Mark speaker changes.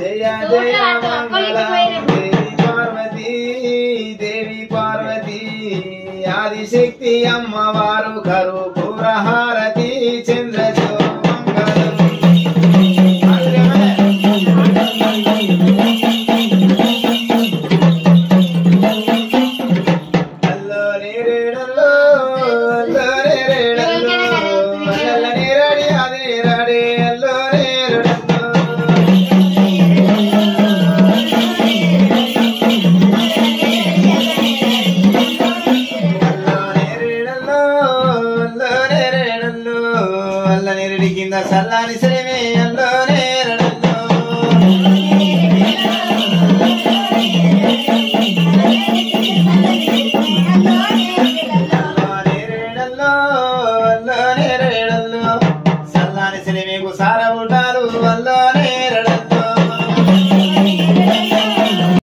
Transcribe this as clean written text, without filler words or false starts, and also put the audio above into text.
Speaker 1: జయ జయ మంగళం దేవి పార్వతి ఆదిశక్తి అమ్మవారు కరుపూర హారతి చంద్రజో మంగళం కింద సల్లాని శ్రీమే అల్లోనే సల్లాని శ్రీమేకు సార ఉంటారు అల్లోనే